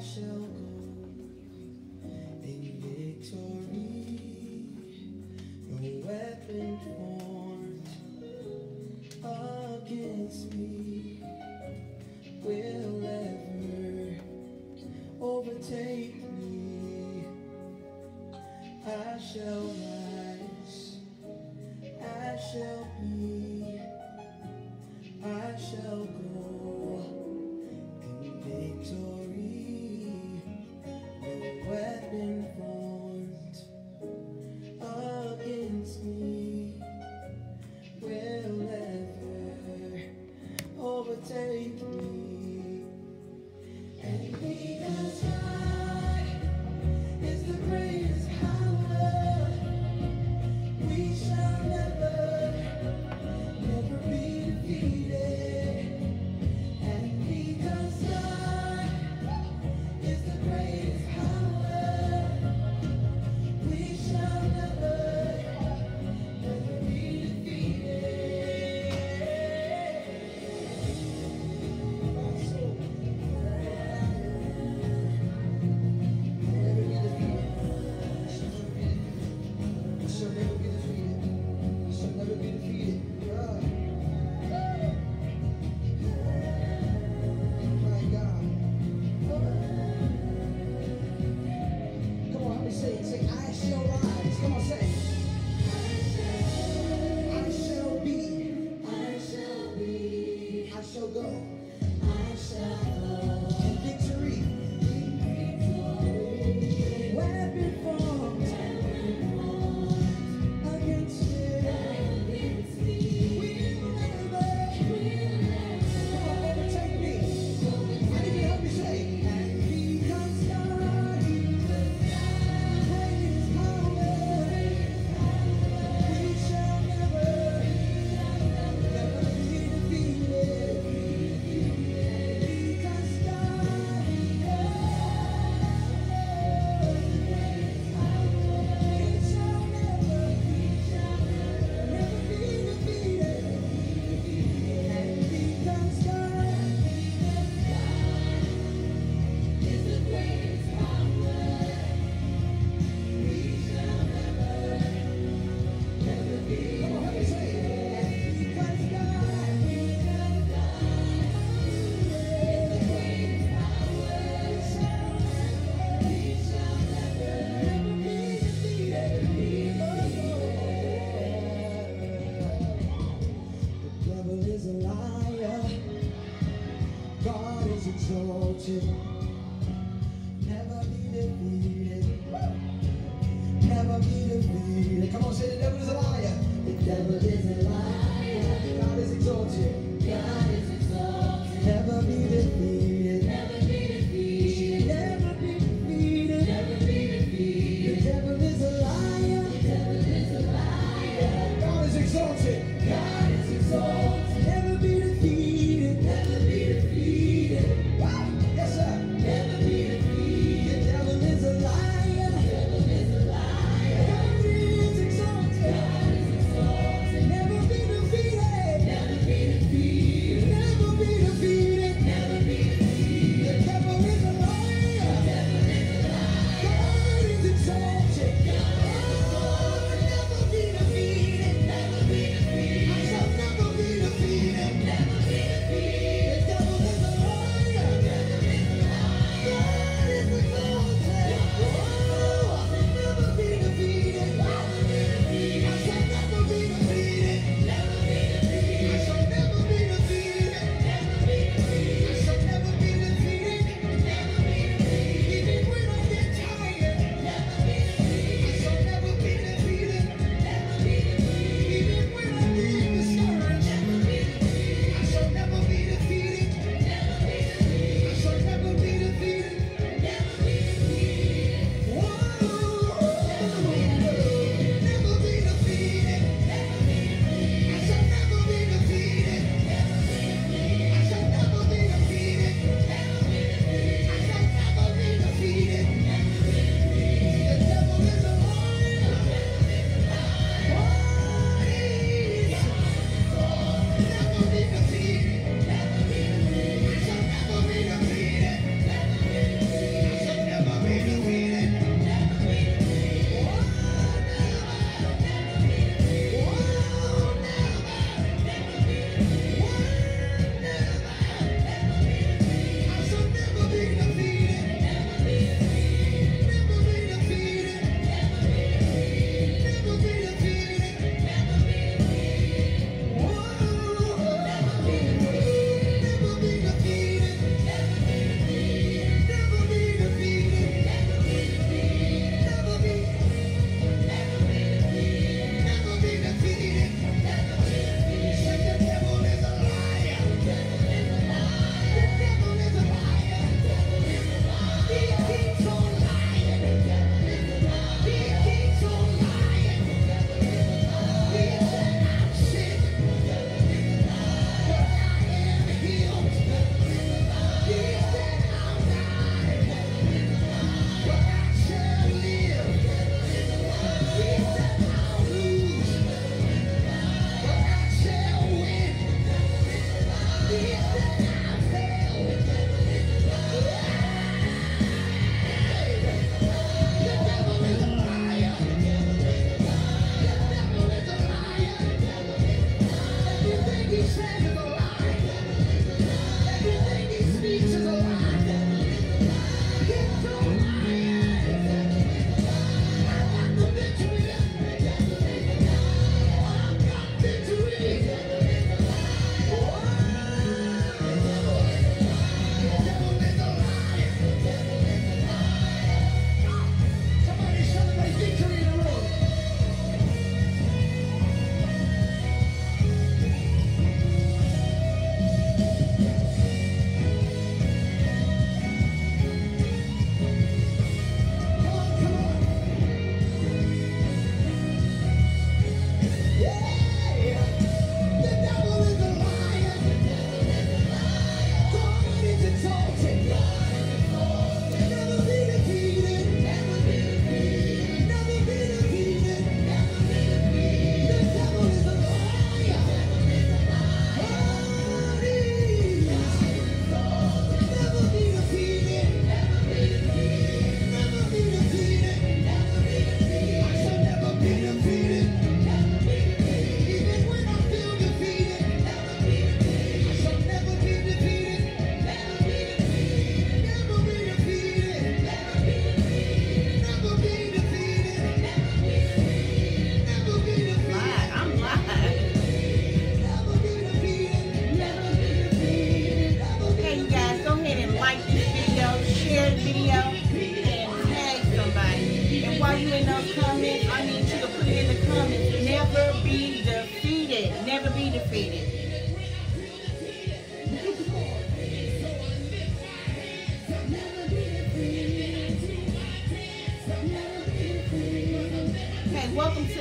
shall go in victory. No weapon formed against me will ever overtake me. I shall rise, I shall be, I shall go in victory. No weapon formed against me will ever overtake me. And because God is the greatest power, we shall never be defeated. And because God is the greatest power, we shall never be defeated. We shall never be defeated. We shall never be defeated. God. My God. Come on, help me say it. Say, I shall rise. Come on, say it. I shall be. I shall go. In victory. Weapon formed against me will never overtake me. I need you to help me say, and because God is the greatest power, we shall never be defeated. Because God is the greatest power, we shall never be defeated. And because God is the greatest power, we shall never be. Come on, help me say it. And because God is the greatest power, we shall never be defeated. The devil is a liar. God is exalted. Never be defeated. Never be defeated. Come on, say the devil is a liar. The devil is a liar. God is exalted. Never be defeated. Never be defeated. The devil is a liar. God is exalted. Never be defeated. Wow. Yes, sir. The devil is a liar. God is exalted. Never be defeated.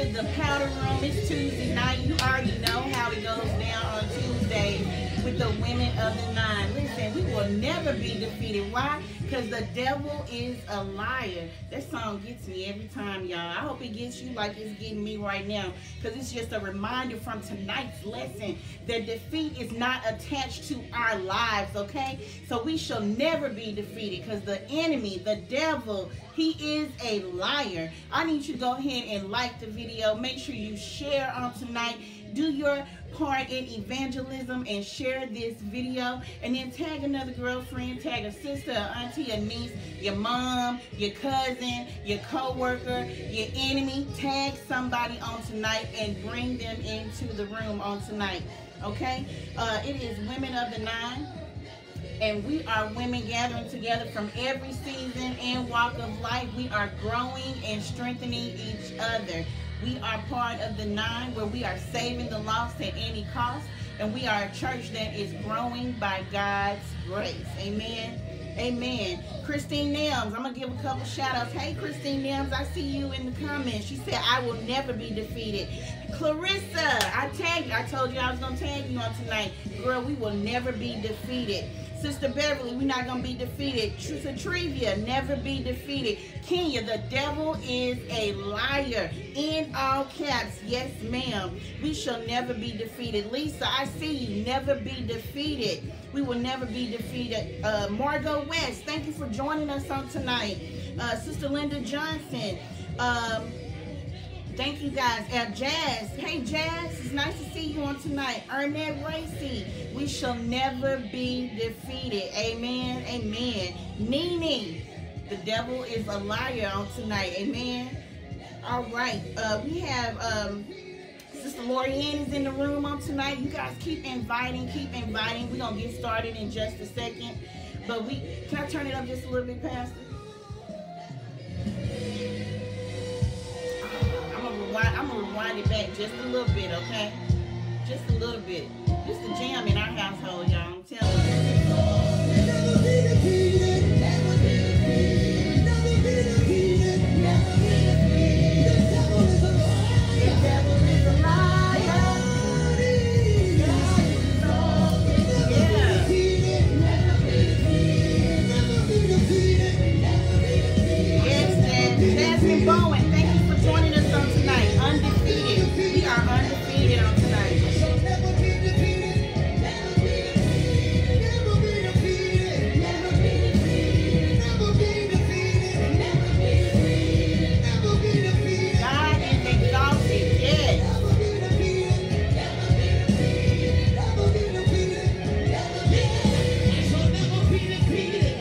to the Powder Room. It's Tuesday night. You already know how it goes down on Tuesday with the Women of the Nine. Listen, we will never be defeated. Why? Because the devil is a liar. That song gets me every time, y'all. I hope it gets you like it's getting me right now, because it's just a reminder from tonight's lesson that defeat is not attached to our lives, okay? So we shall never be defeated, because the enemy, the devil, he is a liar. I need you to go ahead and like the video. Make sure you share on tonight. Do your part in evangelism and share this video, and then tag another girlfriend, tag a sister, a auntie, a niece, your mom, your cousin, your co-worker, your enemy. Tag somebody on tonight and bring them into the room on tonight, okay? It is Women of the Nine, and we are women gathering together from every season and walk of life. We are growing and strengthening each other. We are part of the Nine, where we are saving the lost at any cost, and we are a church that is growing by God's grace. Amen. Amen. Christine Nims, I'm going to give a couple shout outs. Hey, Christine Nims, I see you in the comments. She said, I will never be defeated. Clarissa, I told you I was going to tag you on tonight. Girl, we will never be defeated. Sister Beverly, we're not going to be defeated. Trivia, never be defeated. Kenya, the devil is a liar. In all caps, yes ma'am. We shall never be defeated. Lisa, I see you. Never be defeated. We will never be defeated. Margot West, thank you for joining us on tonight. Sister Linda Johnson, thank you guys. Jazz, hey Jazz, it's nice to see you on tonight. Ernette Racy, we shall never be defeated. Amen, amen. Nene, the devil is a liar on tonight. Amen. All right, we have Sister Lorianne is in the room on tonight. You guys keep inviting, We're gonna get started in just a second. But can I turn it up just a little bit, Pastor? I'm gonna rewind it back just a little bit, okay? Just a little bit. This is the jam in our household, y'all. I'm telling you. Never be defeated. Never be defeated. Never be defeated. Never be defeated. The devil is a liar. The devil is a liar. Never be defeated. Never be defeated. Never be defeated. Never be defeated. Yes, Jasmine Bowen. Thank you for joining us on tonight. Undefeated. We are undefeated on tonight. Never be defeated. Never be defeated. Never be defeated. Never be defeated. Never be defeated. Never be defeated. Never be defeated. God is exalted. Yes. Never be defeated. Never be defeated. Never be defeated. Never be defeated. I shall never be defeated.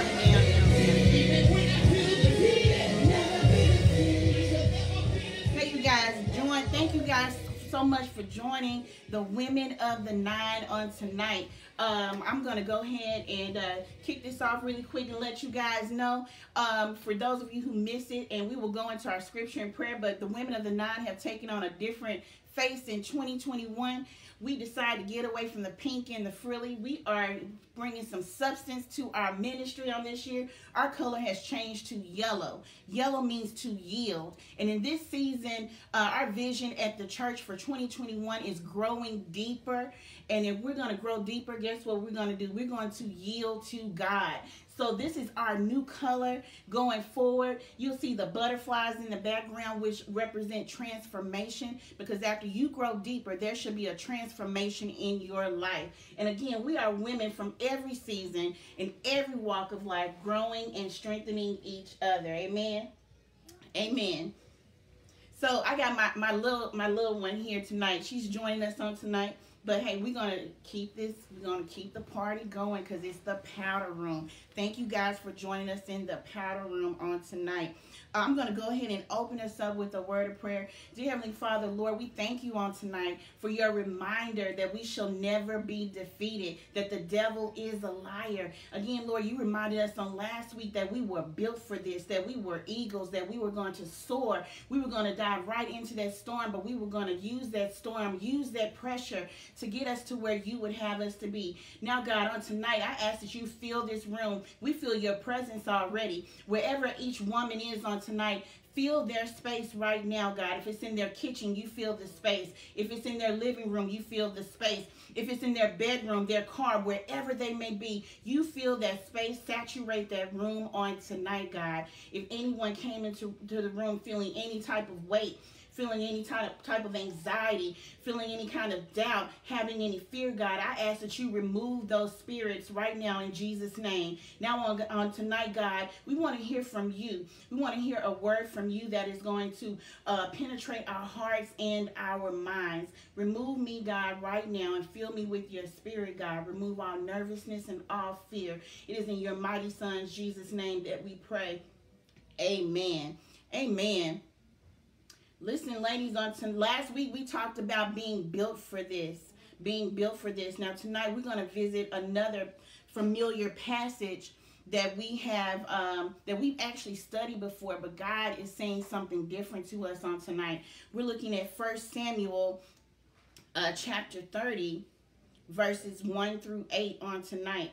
Even when I feel defeated. Never be defeated. Hey, you guys, thank you guys so much for joining the Women of the Nine on tonight. I'm going to go ahead and kick this off really quick and let you guys know, for those of you who missed it, and we will go into our scripture and prayer, but the Women of the Nine have taken on a different face in 2021. We decided to get away from the pink and the frilly. We are bringing some substance to our ministry on this year. Our color has changed to yellow. Yellow means to yield. And in this season, our vision at the church for 2021 is growing deeper. And if we're going to grow deeper, guess what we're going to do? We're going to yield to God. So this is our new color going forward. You'll see the butterflies in the background, which represent transformation, because after you grow deeper, there should be a transformation in your life. And again, we are women from every season and every walk of life, growing and strengthening each other. Amen. Amen. So I got my little one here tonight. She's joining us on tonight. But hey, we're going to keep the party going, because it's the Powder Room. Thank you guys for joining us in the Powder Room on tonight. I'm going to go ahead and open us up with a word of prayer. Dear Heavenly Father, Lord, we thank you on tonight for your reminder that we shall never be defeated, that the devil is a liar. Again, Lord, you reminded us on last week that we were built for this, that we were eagles, that we were going to soar. We were going to dive right into that storm, but we were going to use that storm, use that pressure to get us to where you would have us to be. Now, God, on tonight, I ask that you fill this room. We feel your presence already. Wherever each woman is on tonight, fill their space right now, God. If it's in their kitchen, you fill the space. If it's in their living room, you fill the space. If it's in their bedroom, their car, wherever they may be, you fill that space, saturate that room on tonight, God. If anyone came into the room feeling any type of weight, feeling any type of anxiety, feeling any kind of doubt, having any fear, God, I ask that you remove those spirits right now in Jesus' name. Now on tonight, God, we want to hear from you. We want to hear a word from you that is going to penetrate our hearts and our minds. Remove me, God, right now and fill me with your spirit, God. Remove all nervousness and all fear. It is in your mighty Son, Jesus' name, that we pray. Amen. Amen. Listen, ladies, last week we talked about being built for this. Being built for this. Now, tonight we're going to visit another familiar passage that we have, that we've actually studied before, but God is saying something different to us on tonight. We're looking at 1 Samuel chapter 30, verses 1 through 8 on tonight.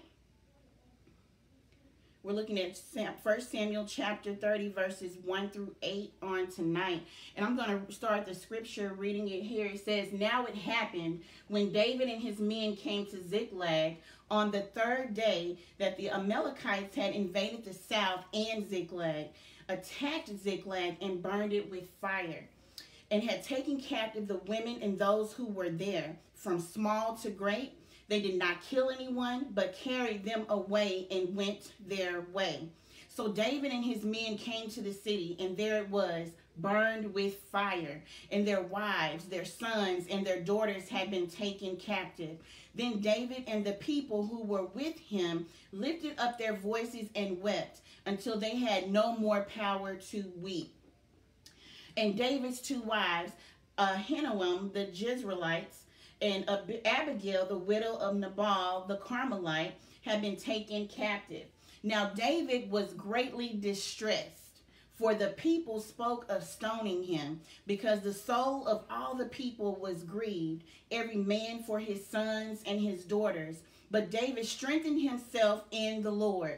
We're looking at 1 Samuel chapter 30, verses 1 through 8 on tonight. And I'm going to start the scripture reading it here. It says, "Now it happened when David and his men came to Ziklag on the third day that the Amalekites had invaded the south and Ziklag, attacked Ziklag and burned it with fire, and had taken captive the women and those who were there, from small to great. They did not kill anyone, but carried them away and went their way. So David and his men came to the city, and there it was, burned with fire, and their wives, their sons, and their daughters had been taken captive. Then David and the people who were with him lifted up their voices and wept until they had no more power to weep. And David's two wives, Ahinoam the Jezreelites, and Abigail, the widow of Nabal the Carmelite, had been taken captive. Now David was greatly distressed, for the people spoke of stoning him, because the soul of all the people was grieved, every man for his sons and his daughters. But David strengthened himself in the Lord.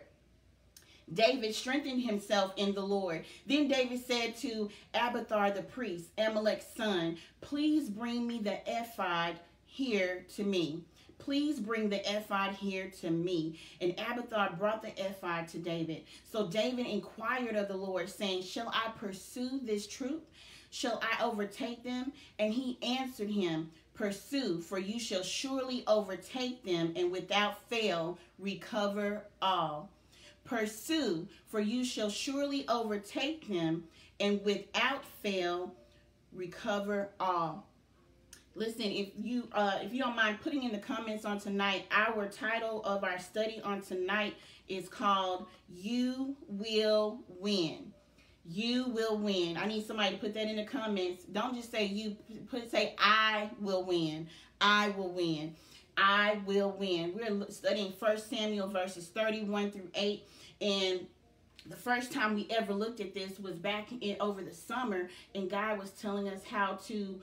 David strengthened himself in the Lord. Then David said to Abiathar the priest, Amalek's son, "Please bring me the ephod here to me. Please bring the ephod here to me." And Abiathar brought the ephod to David. So David inquired of the Lord, saying, "Shall I pursue this troop? Shall I overtake them?" And he answered him, "Pursue, for you shall surely overtake them, and without fail recover all." Pursue, for you shall surely overtake them, and without fail recover all. Listen, if you don't mind putting in the comments on tonight, our title of our study on tonight is called "You Will Win." You will win. I need somebody to put that in the comments. Don't just say you, say "I will win." I will win. I will win. We're studying 1 Samuel verses 31 through 8, and the first time we ever looked at this was back over the summer, and God was telling us how to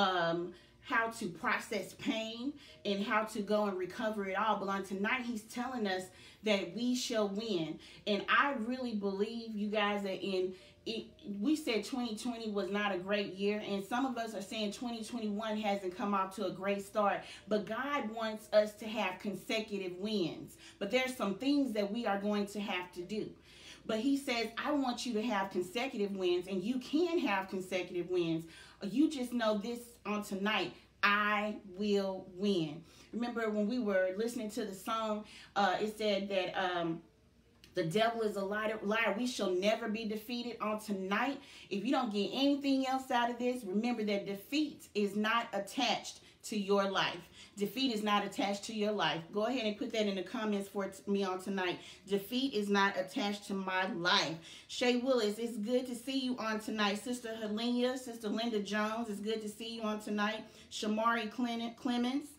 process pain and how to go and recover it all. But on tonight, he's telling us that we shall win. And I really believe, you guys, that we said 2020 was not a great year, and some of us are saying 2021 hasn't come off to a great start. But God wants us to have consecutive wins. But there's some things that we are going to have to do. But he says, I want you to have consecutive wins, and you can have consecutive wins. You just know this on tonight: I will win. Remember when we were listening to the song, it said that the devil is a liar. We shall never be defeated. On tonight, if you don't get anything else out of this, remember that defeat is not attached to your life. Defeat is not attached to your life. Go ahead and put that in the comments for me on tonight. Defeat is not attached to my life. Shay Willis, it's good to see you on tonight. Sister Helena, Sister Linda Jones, it's good to see you on tonight. Shamari Clemens,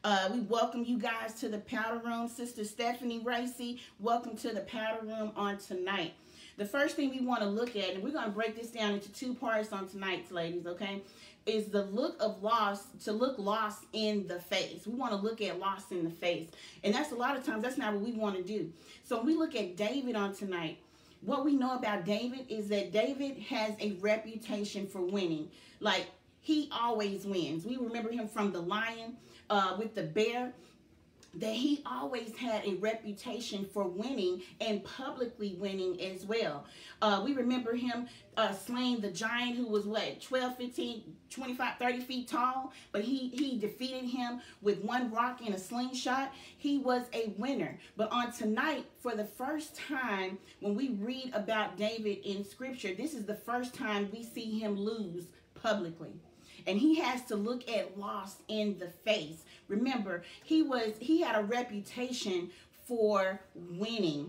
We welcome you guys to the Powder Room. Sister Stephanie Racy, welcome to the Powder Room on tonight. The first thing we want to look at, and we're going to break this down into two parts on tonight, ladies, okay, is the look of loss, to look lost in the face. We want to look at loss in the face. And that's a lot of times, that's not what we want to do. So when we look at David on tonight, what we know about David is that David has a reputation for winning. Like, he always wins. We remember him from the lion with the bear, that he always had a reputation for winning and publicly winning as well. We remember him slaying the giant who was what, 12, 15, 25, 30 feet tall, but he defeated him with one rock and a slingshot. He was a winner. But on tonight, for the first time, when we read about David in scripture, this is the first time we see him lose publicly. And he has to look at loss in the face. Remember, he had a reputation for winning.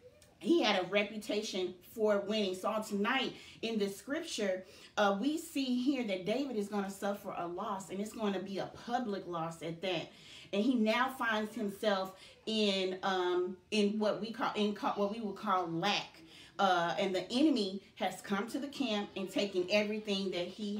He had a reputation for winning. So tonight in the scripture, we see here that David is going to suffer a loss, and it's going to be a public loss at that. And he now finds himself in what we would call lack. And the enemy has come to the camp and taken everything that he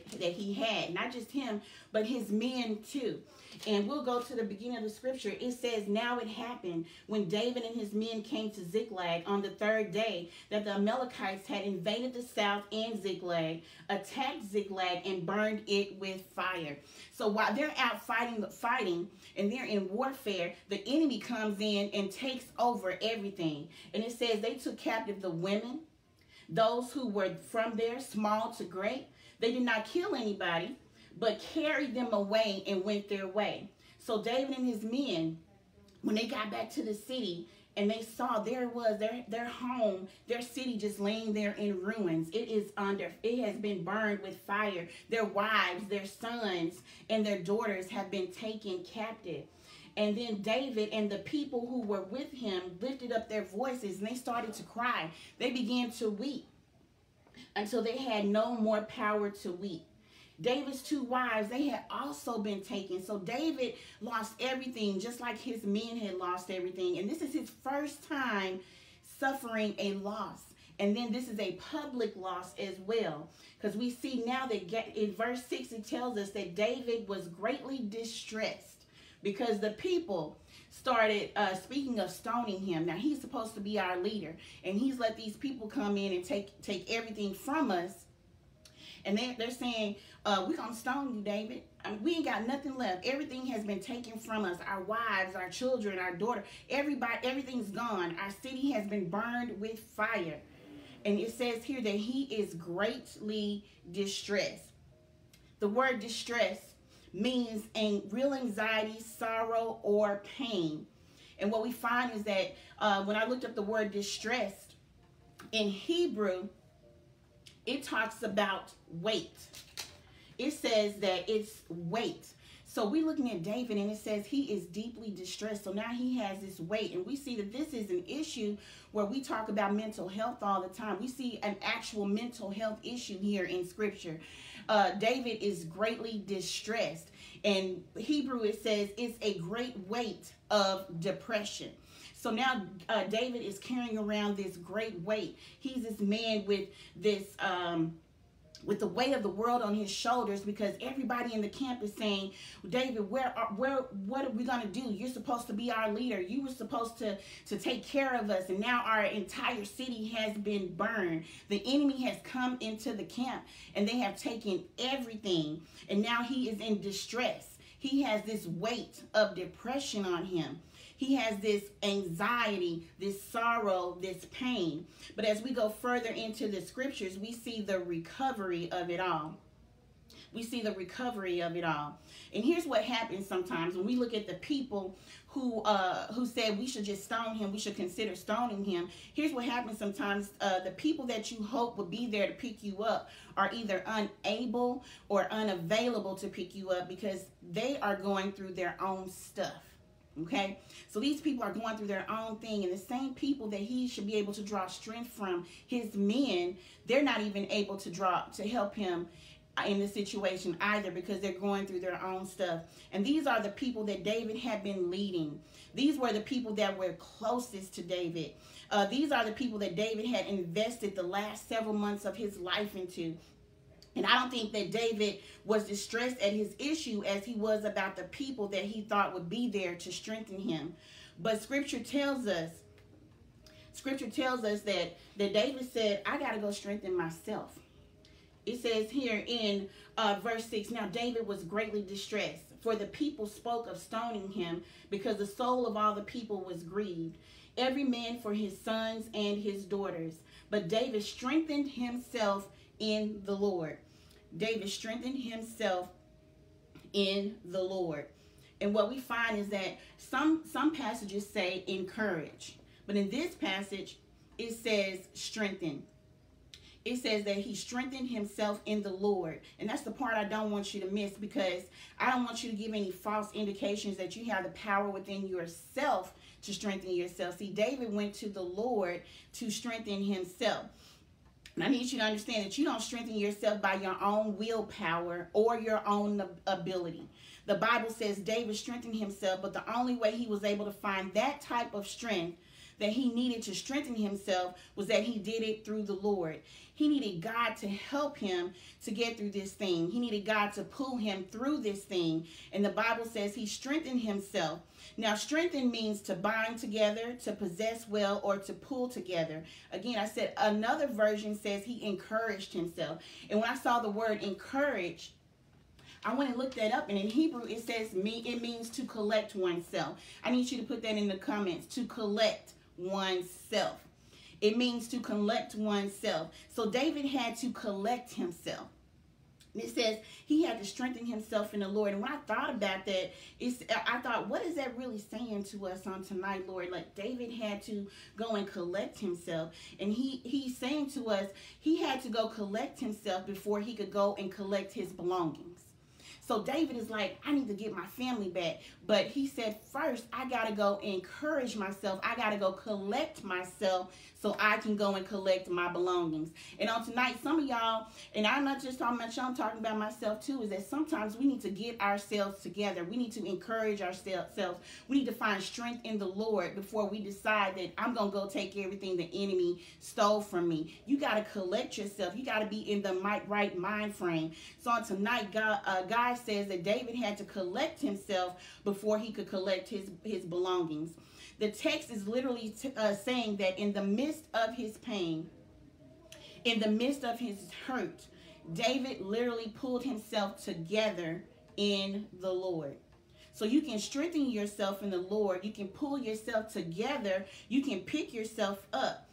had. Not just him, but his men too. And we'll go to the beginning of the scripture. It says, now it happened when David and his men came to Ziklag on the third day that the Amalekites had invaded the south and Ziklag, attacked Ziklag, and burned it with fire. So while they're out fighting and they're in warfare, the enemy comes in and takes over everything. And it says they took captive the women, those who were from there, small to great. They did not kill anybody, but carried them away and went their way. So David and his men, when they got back to the city and they saw there was their home, their city just laying there in ruins. It has been burned with fire. Their wives, their sons, and their daughters have been taken captive. And then David and the people who were with him lifted up their voices and they started to cry. They began to weep until they had no more power to weep. David's two wives, they had also been taken. So David lost everything, just like his men had lost everything. And this is his first time suffering a loss. And then this is a public loss as well. Because we see now that in verse 6, it tells us that David was greatly distressed because the people started speaking of stoning him. Now, he's supposed to be our leader. And he's let these people come in and take everything from us. And they're saying, we're going to stone you, David. I mean, we ain't got nothing left. Everything has been taken from us. Our wives, our children, our daughter, everything's gone. Our city has been burned with fire. And it says here that he is greatly distressed. The word distress means a real anxiety, sorrow, or pain. And what we find is that when I looked up the word distressed, in Hebrew, it talks about weight. It says that it's weight. So we're looking at David and it says he is deeply distressed. So now he has this weight. And we see that this is an issue where we talk about mental health all the time. We see an actual mental health issue here in scripture. David is greatly distressed. In Hebrew, it says it's a great weight of depression. So now David is carrying around this great weight. He's this man with this, with the weight of the world on his shoulders, because everybody in the camp is saying, David, what are we going to do? You're supposed to be our leader. You were supposed to take care of us. And now our entire city has been burned. The enemy has come into the camp and they have taken everything. And now he is in distress. He has this weight of depression on him. He has this anxiety, this sorrow, this pain. But as we go further into the scriptures, we see the recovery of it all. We see the recovery of it all. And here's what happens sometimes when we look at the people who said we should just stone him, we should consider stoning him. Here's what happens sometimes. The people that you hope would be there to pick you up are either unable or unavailable to pick you up because they are going through their own stuff. Okay, so these people are going through their own thing, and the same people that he should be able to draw strength from, his men, they're not even able to help him in the situation either, because they're going through their own stuff. And these are the people that David had been leading. These were the people that were closest to David. These are the people that David had invested the last several months of his life into. And I don't think that David was distressed at his issue as he was about the people that he thought would be there to strengthen him. But scripture tells us that David said, I got to go strengthen myself. It says here in verse 6, now David was greatly distressed, for the people spoke of stoning him, because the soul of all the people was grieved, every man for his sons and his daughters. But David strengthened himself in the Lord. David strengthened himself in the Lord. And what we find is that some passages say encourage. But in this passage, it says strengthen. It says that he strengthened himself in the Lord. And that's the part I don't want you to miss, because I don't want you to give any false indications that you have the power within yourself to strengthen yourself. See, David went to the Lord to strengthen himself. And I need you to understand that you don't strengthen yourself by your own willpower or your own ability. The Bible says David strengthened himself, but the only way he was able to find that type of strength that he needed to strengthen himself was that he did it through the Lord. He needed God to help him to get through this thing. He needed God to pull him through this thing. And the Bible says he strengthened himself. Now, strengthen means to bind together, to possess well, or to pull together. Again, I said another version says he encouraged himself. And when I saw the word encourage, I went and looked that up, and in Hebrew it says it means to collect oneself. I need you to put that in the comments, to collect oneself. It means to collect oneself. So David had to collect himself. And it says he had to strengthen himself in the Lord. And when I thought about that, I thought, what is that really saying to us on tonight, Lord? Like, David had to go and collect himself. And he's saying to us, he had to go collect himself before he could go and collect his belongings. So David is like, I need to get my family back. But he said, first, I got to go encourage myself. I got to go collect myself so I can go and collect my belongings. And on tonight, some of y'all, and I'm not just talking about y'all, I'm talking about myself too, is that sometimes we need to get ourselves together. We need to encourage ourselves. We need to find strength in the Lord before we decide that I'm going to go take everything the enemy stole from me. You got to collect yourself. You got to be in the right mind frame. So on tonight, God says that David had to collect himself before he could collect his belongings. The text is literally saying that in the midst of his pain, in the midst of his hurt, David literally pulled himself together in the Lord. So you can strengthen yourself in the Lord. You can pull yourself together. You can pick yourself up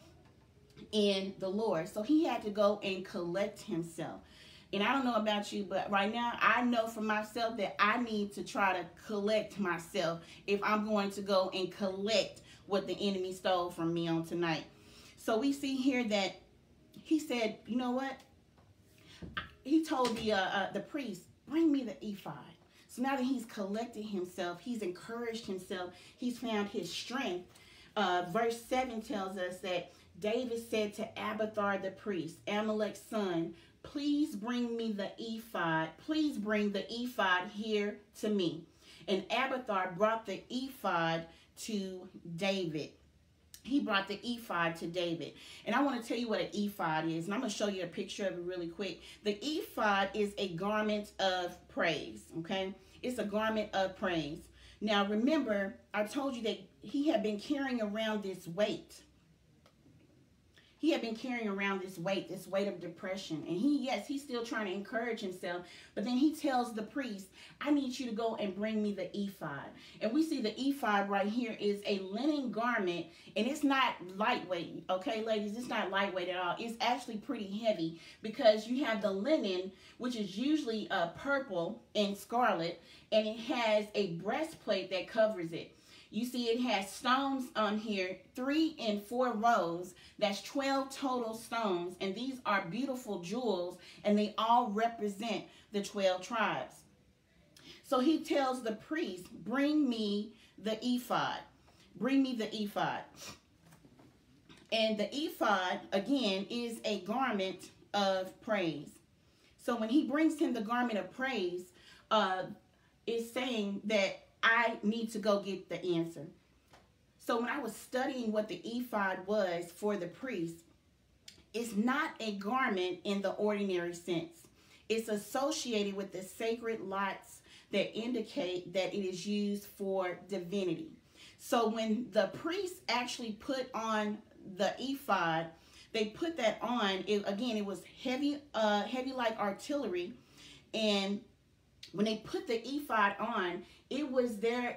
in the Lord. So he had to go and collect himself. And I don't know about you, but right now I know for myself that I need to try to collect myself if I'm going to go and collect what the enemy stole from me on tonight. So we see here that he said, you know what? He told the priest, bring me the ephod. So now that he's collected himself, he's encouraged himself, he's found his strength. Verse 7 tells us that David said to Abiathar the priest, Amalek's son, please bring me the ephod. Please bring the ephod here to me. And Abiathar brought the ephod to David. He brought the ephod to David. And I want to tell you what an ephod is. And I'm going to show you a picture of it really quick. The ephod is a garment of praise. Okay? It's a garment of praise. Now remember, I told you that he had been carrying around this weight. He had been carrying around this weight of depression. And he's still trying to encourage himself. But then he tells the priest, I need you to go and bring me the ephod. And we see the ephod right here is a linen garment. And it's not lightweight. Okay, ladies, it's not lightweight at all. It's actually pretty heavy because you have the linen, which is usually purple and scarlet. And it has a breastplate that covers it. You see it has stones on here, 3 and 4 rows. That's 12 total stones. And these are beautiful jewels, and they all represent the 12 tribes. So he tells the priest, bring me the ephod. Bring me the ephod. And the ephod, again, is a garment of praise. So when he brings him the garment of praise, it's saying that I need to go get the answer. So when I was studying what the ephod was for the priest, it's not a garment in the ordinary sense. It's associated with the sacred lights that indicate that it is used for divinity. So when the priests actually put on the ephod, they put that on. It was heavy like artillery, and when they put the ephod on, it was their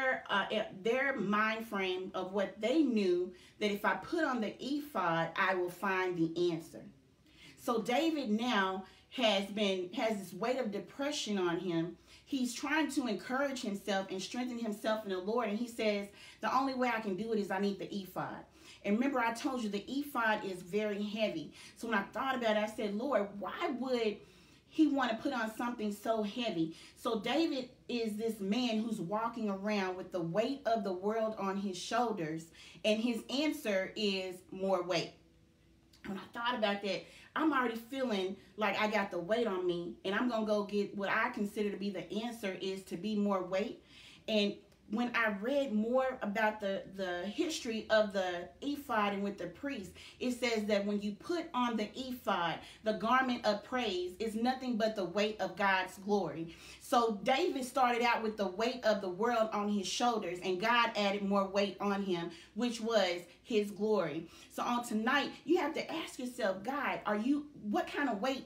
mind frame of what they knew, that if I put on the ephod, I will find the answer. So David now has this weight of depression on him. He's trying to encourage himself and strengthen himself in the Lord, and he says, the only way I can do it is I need the ephod. And remember, I told you the ephod is very heavy. So when I thought about it, I said, Lord, why would he want to put on something so heavy? So David is this man who's walking around with the weight of the world on his shoulders, and his answer is more weight. When I thought about that, I'm already feeling like I got the weight on me, and I'm going to go get what I consider to be the answer, is to be more weight. And when I read more about the history of the ephod and with the priest, it says that when you put on the ephod, the garment of praise, is nothing but the weight of God's glory. So David started out with the weight of the world on his shoulders, and God added more weight on him, which was his glory. So on tonight, you have to ask yourself, God, what kind of weight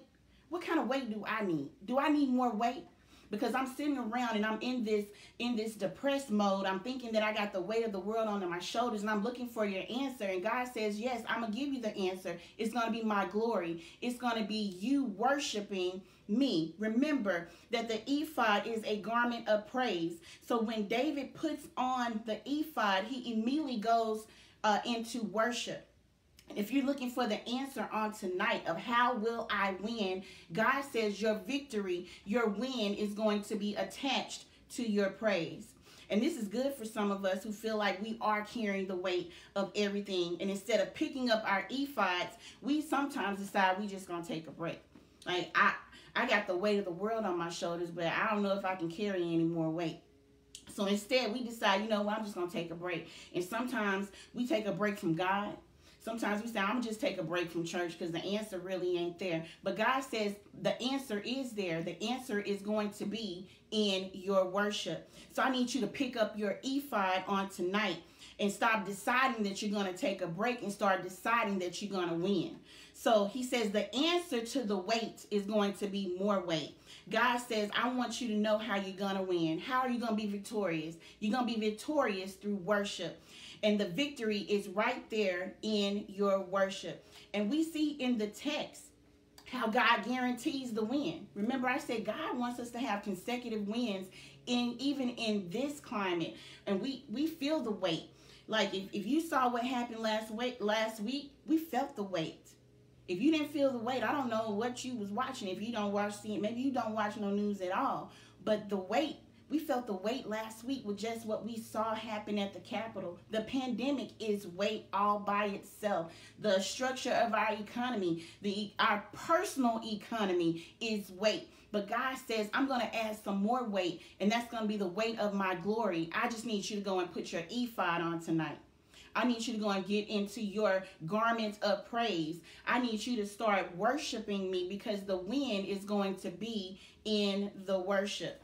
do I need? Do I need more weight? Because I'm sitting around and I'm in this depressed mode. I'm thinking that I got the weight of the world on my shoulders, and I'm looking for your answer. And God says, yes, I'm going to give you the answer. It's going to be my glory. It's going to be you worshiping me. Remember that the ephod is a garment of praise. So when David puts on the ephod, he immediately goes into worship. If you're looking for the answer on tonight of how will I win, God says your victory, your win is going to be attached to your praise. And this is good for some of us who feel like we are carrying the weight of everything. And instead of picking up our ephods, we sometimes decide we just going to take a break. Like, I got the weight of the world on my shoulders, but I don't know if I can carry any more weight. So instead, we decide, you know what, I'm just going to take a break. And sometimes we take a break from God. Sometimes we say, I'm going to just take a break from church because the answer really ain't there. But God says the answer is there. The answer is going to be in your worship. So I need you to pick up your ephod on tonight and stop deciding that you're going to take a break and start deciding that you're going to win. So he says the answer to the weight is going to be more weight. God says, I want you to know how you're going to win. How are you going to be victorious? You're going to be victorious through worship. And the victory is right there in your worship. And we see in the text how God guarantees the win. Remember, I said God wants us to have consecutive wins even in this climate. And we feel the weight. Like if you saw what happened last week, we felt the weight. If you didn't feel the weight, I don't know what you was watching. If you don't watch CNN, maybe you don't watch no news at all. But the weight, we felt the weight last week with just what we saw happen at the Capitol. The pandemic is weight all by itself. The structure of our economy, our personal economy is weight. But God says, I'm going to add some more weight, and that's going to be the weight of my glory. I just need you to go and put your ephod on tonight. I need you to go and get into your garment of praise. I need you to start worshiping me because the win is going to be in the worship.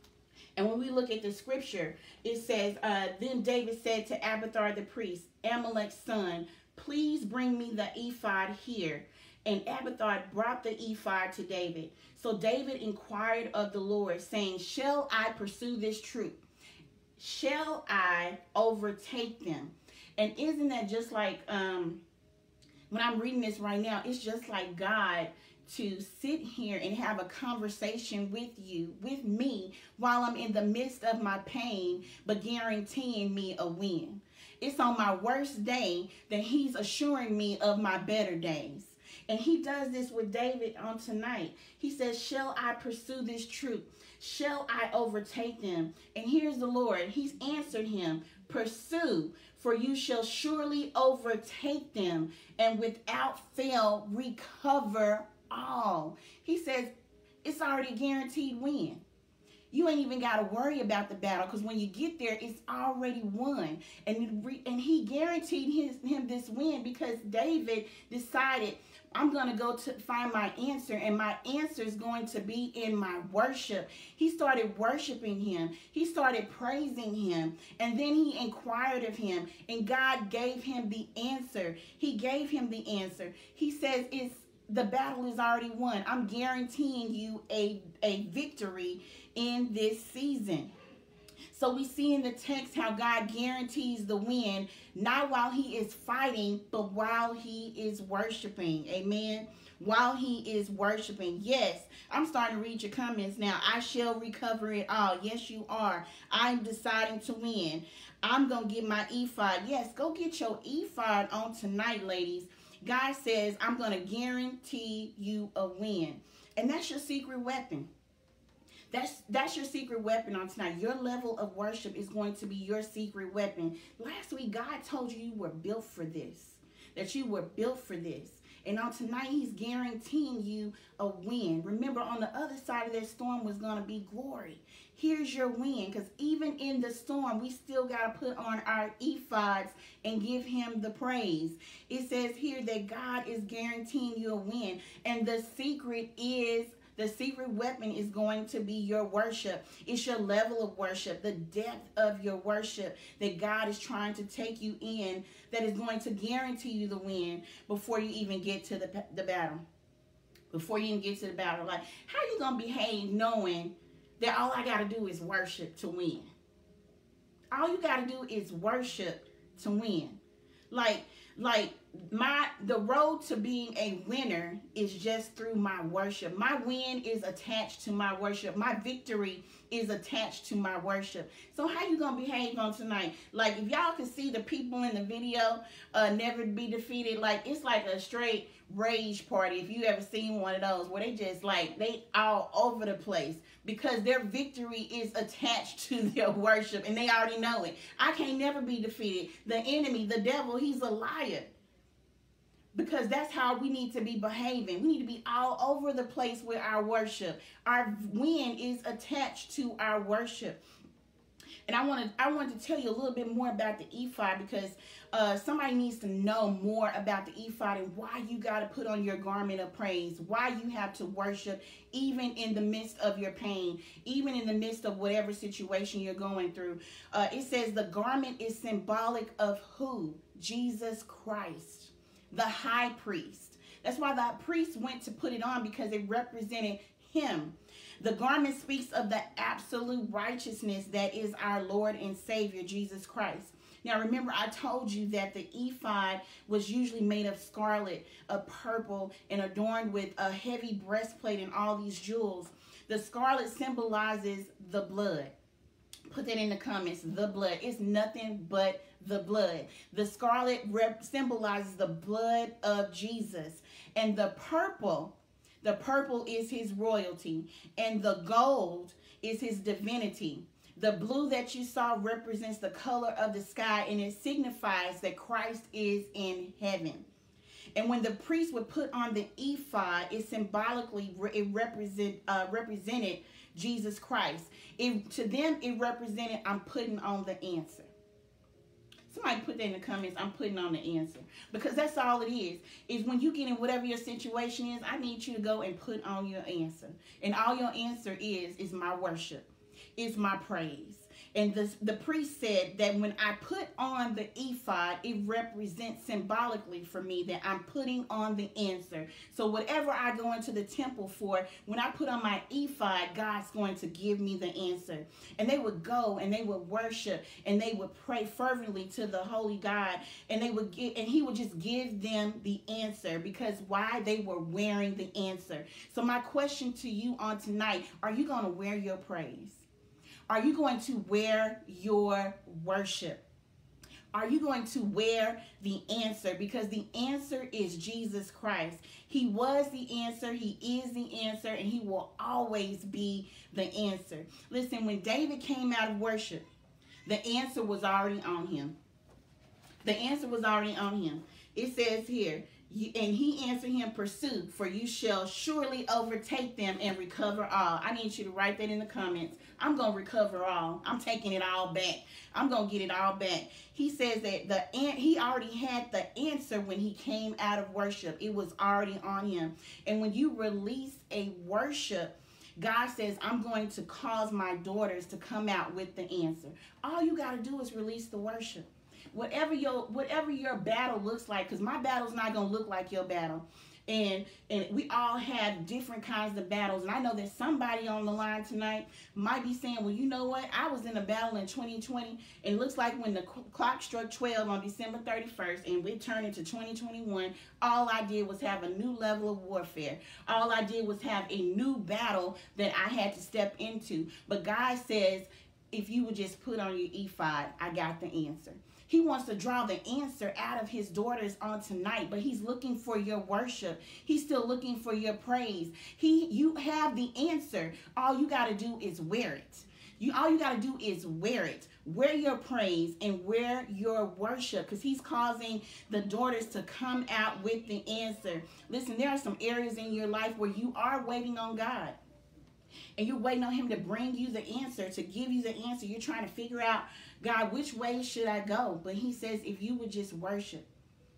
And when we look at the scripture, it says, then David said to Abiathar the priest, Amalek's son, please bring me the ephod here. And Abiathar brought the ephod to David. So David inquired of the Lord, saying, shall I pursue this troop? Shall I overtake them? And isn't that just like, when I'm reading this right now, it's just like God to sit here and have a conversation with you, with me, while I'm in the midst of my pain, but guaranteeing me a win. It's on my worst day that he's assuring me of my better days. And he does this with David on tonight. He says, shall I pursue this troop? Shall I overtake them? And here's the Lord. He's answered him, pursue, for you shall surely overtake them, and without fail recover all. He says, It's already a guaranteed win. You ain't even got to worry about the battle, because when you get there, it's already won. And he guaranteed him this win because David decided, I'm going to go to find my answer, and my answer is going to be in my worship. He started worshiping him. He started praising him, and then he inquired of him, and God gave him the answer. He gave him the answer. He says, the battle is already won. I'm guaranteeing you a victory in this season. So we see in the text how God guarantees the win, not while he is fighting, but while he is worshiping. Amen. While he is worshiping. Yes, I'm starting to read your comments now. I shall recover it all. Yes, you are. I'm deciding to win. I'm going to get my ephod. Yes, go get your ephod on tonight, ladies. God says, I'm going to guarantee you a win. And that's your secret weapon. That's your secret weapon on tonight. Your level of worship is going to be your secret weapon. Last week, God told you were built for this. That you were built for this. And on tonight, he's guaranteeing you a win. Remember, on the other side of that storm was going to be glory. Here's your win, because even in the storm, we still got to put on our ephods and give him the praise. It says here that God is guaranteeing you a win. And the secret weapon is going to be your worship. It's your level of worship, the depth of your worship that God is trying to take you in, that is going to guarantee you the win before you even get to the battle. Before you even get to the battle. Like, how you going to behave knowing that all I got to do is worship to win? All you got to do is worship to win. Like the road to being a winner is just through my worship. My win is attached to my worship. My victory is attached to my worship. So how you gonna behave on tonight? Like, if y'all can see the people in the video, never be defeated. Like, it's like a straight rage party. If you ever seen one of those where they just like, they all over the place because their victory is attached to their worship and they already know it. I can't never be defeated. The enemy, the devil, he's a liar. Because that's how we need to be behaving. We need to be all over the place with our worship. Our win is attached to our worship. And I want to tell you a little bit more about the ephod, because somebody needs to know more about the ephod and why you got to put on your garment of praise, why you have to worship even in the midst of your pain, even in the midst of whatever situation you're going through. It says the garment is symbolic of who? Jesus Christ, the high priest. That's why the priest went to put it on, because it represented him. The garment speaks of the absolute righteousness that is our Lord and Savior, Jesus Christ. Now, remember, I told you that the ephod was usually made of scarlet, of purple, and adorned with a heavy breastplate and all these jewels. The scarlet symbolizes the blood. Put that in the comments, the blood. It's nothing but the blood. The scarlet symbolizes the blood of Jesus. And the purple is his royalty. And the gold is his divinity. The blue that you saw represents the color of the sky, and it signifies that Christ is in heaven. And when the priest would put on the ephod, it symbolically represented Jesus Christ. To them, it represented, I'm putting on the answer. Somebody put that in the comments, I'm putting on the answer. Because that's all it is when you get in whatever your situation is, I need you to go and put on your answer. And all your answer is my worship. It's my praise. And the priest said that when I put on the ephod, it represents symbolically for me that I'm putting on the answer. So whatever I go into the temple for, when I put on my ephod, God's going to give me the answer. And they would go and they would worship and they would pray fervently to the holy God. And they would he would just give them the answer, because why? They were wearing the answer. So my question to you on tonight, are you going to wear your praise? Are you going to wear your worship? Are you going to wear the answer? Because the answer is Jesus Christ. He was the answer, he is the answer, and he will always be the answer. Listen, when David came out of worship, the answer was already on him. The answer was already on him. It says here, And he answered him, pursue, for you shall surely overtake them and recover all. I need you to write that in the comments. I'm going to recover all. I'm taking it all back. I'm going to get it all back. He says that he already had the answer when he came out of worship. It was already on him. And when you release a worship, God says, I'm going to cause my daughters to come out with the answer. All you got to do is release the worship. Whatever your battle looks like, because my battle's not going to look like your battle. And we all have different kinds of battles. And I know that somebody on the line tonight might be saying, well, you know what? I was in a battle in 2020. And it looks like when the clock struck 12 on December 31st and we turned into 2021, all I did was have a new level of warfare. All I did was have a new battle that I had to step into. But God says, if you would just put on your ephod, I got the answer. He wants to draw the answer out of his daughters on tonight, but he's looking for your worship. He's still looking for your praise. You have the answer. All you got to do is wear it. All you got to do is wear it. Wear your praise and wear your worship, because he's causing the daughters to come out with the answer. Listen, there are some areas in your life where you are waiting on God. And you're waiting on him to bring you the answer, to give you the answer. You're trying to figure out, God, which way should I go? But he says, if you would just worship,